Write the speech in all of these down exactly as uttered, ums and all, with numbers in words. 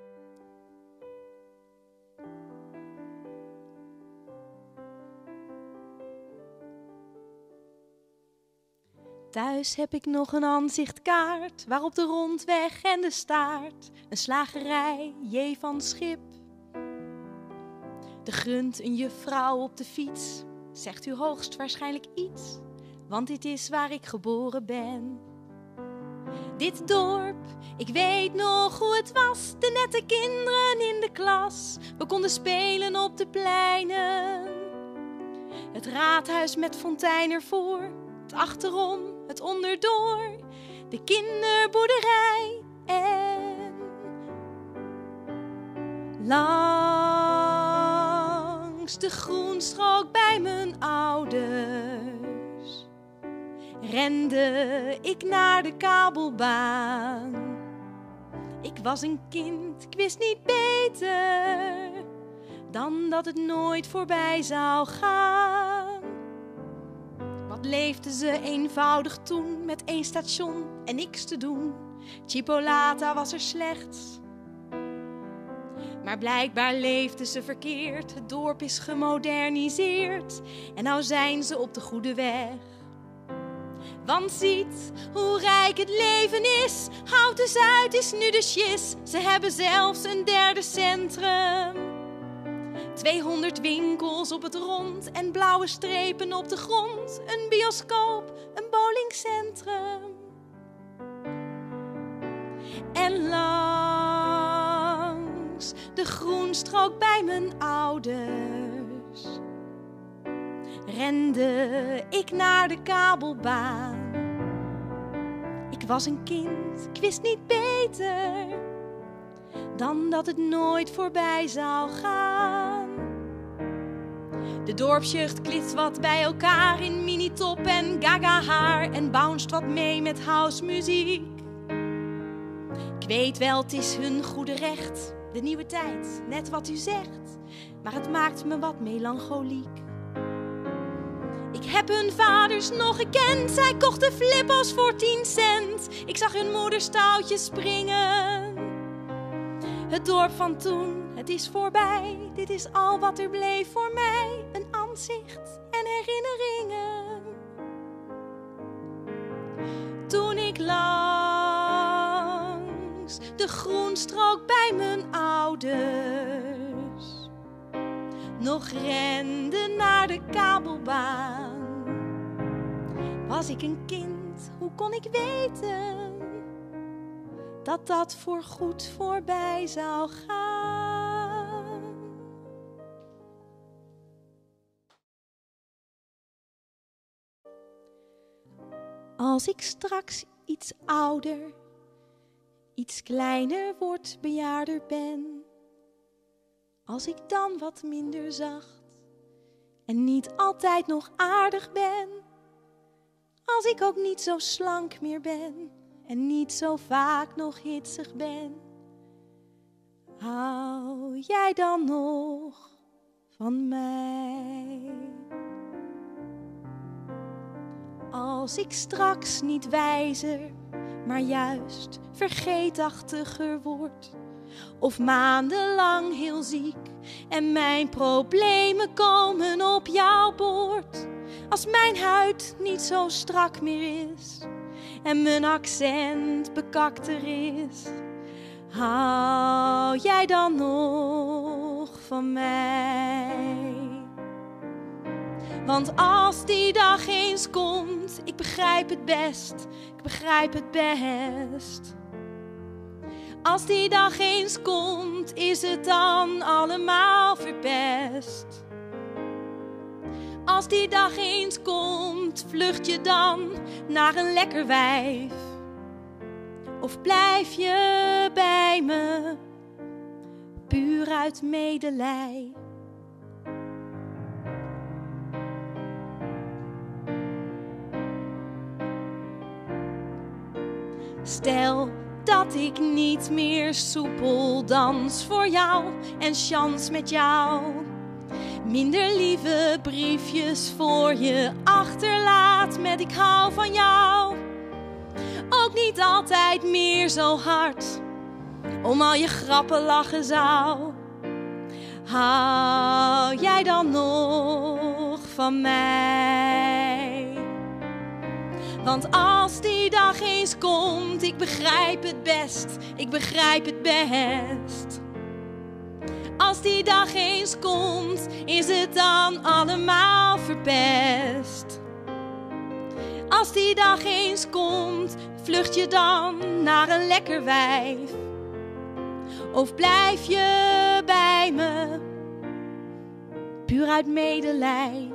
Thuis heb ik nog een aanzichtkaart, waarop de rondweg en de staart, een slagerij, J. van Schip. De grunt een juffrouw op de fiets, zegt u hoogstwaarschijnlijk iets, want dit is waar ik geboren ben. Dit dorp, ik weet nog hoe het was, de nette kinderen in de klas. We konden spelen op de pleinen, het raadhuis met fontein ervoor, het achterom, het onderdoor, de kinderboerderij en langs de groenstrook bij mijn ouders rende ik naar de kabelbaan. Ik was een kind, ik wist niet beter dan dat het nooit voorbij zou gaan. Wat leefden ze eenvoudig toen, met één station en niks te doen. Chipolata was er slechts, maar blijkbaar leefden ze verkeerd. Het dorp is gemoderniseerd en nou zijn ze op de goede weg. Want ziet hoe rijk het leven is, Houten Zuid is nu de shis. Ze hebben zelfs een derde centrum, tweehonderd winkels op het rond en blauwe strepen op de grond. Een bioscoop, een bowlingcentrum. En langs de groenstrook bij mijn ouders rende ik naar de kabelbaan. Ik was een kind, ik wist niet beter dan dat het nooit voorbij zou gaan. De dorpsjeugd klitst wat bij elkaar in minitop en gaga haar en bounced wat mee met housemuziek. Ik weet wel, het is hun goede recht, de nieuwe tijd, net wat u zegt, maar het maakt me wat melancholiek. Ik heb hun vaders nog gekend, zij kochten flippos voor tien cent. Ik zag hun moeders touwtjes springen. Het dorp van toen, het is voorbij, dit is al wat er bleef voor mij. Een aanzicht en herinneringen. Toen ik langs de groenstrook bij mijn ouders nog rende naar de kabelbaan. Was ik een kind, hoe kon ik weten dat dat voorgoed voorbij zou gaan? Als ik straks iets ouder, iets kleiner word, bejaarder ben, als ik dan wat minder zacht en niet altijd nog aardig ben, als ik ook niet zo slank meer ben en niet zo vaak nog hitsig ben, hou jij dan nog van mij? Als ik straks niet wijzer, maar juist vergeetachtiger word, of maandenlang heel ziek en mijn problemen komen op jouw bord, als mijn huid niet zo strak meer is en mijn accent bekakter is, hou jij dan nog van mij? Want als die dag eens komt, ik begrijp het best, ik begrijp het best. Als die dag eens komt, is het dan allemaal verpest. Als die dag eens komt, vlucht je dan naar een lekker wijf? Of blijf je bij me, puur uit medelij? Stel dat ik niet meer soepel dans voor jou en chance met jou, minder lieve briefjes voor je achterlaat met ik hou van jou. Ook niet altijd meer zo hard, om al je grappen lachen zou. Hou jij dan nog van mij? Want als die dag eens komt, ik begrijp het best, ik begrijp het best. Als die dag eens komt, is het dan allemaal verpest. Als die dag eens komt, vlucht je dan naar een lekker wijf? Of blijf je bij me, puur uit medelij?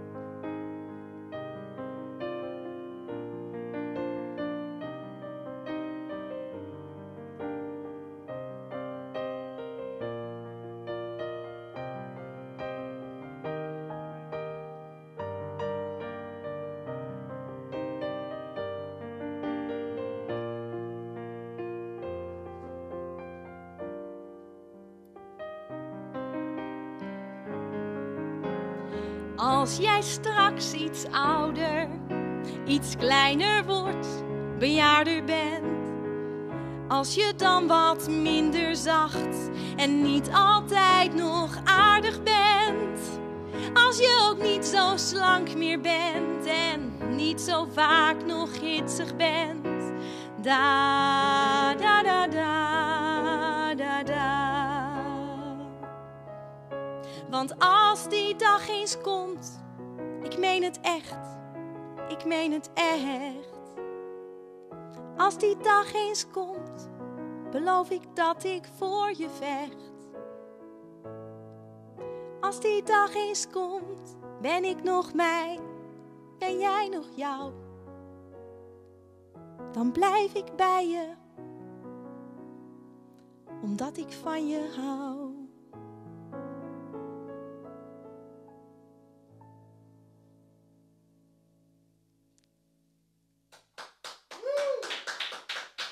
Als jij straks iets ouder, iets kleiner wordt, bejaarder bent. Als je dan wat minder zacht en niet altijd nog aardig bent. Als je ook niet zo slank meer bent en niet zo vaak nog hitsig bent. Da, da, da, da, da, da. Want als die dag eens komt, ik meen het echt, ik meen het echt. Als die dag eens komt, beloof ik dat ik voor je vecht. Als die dag eens komt, ben ik nog mij, ben jij nog jou. Dan blijf ik bij je, omdat ik van je hou.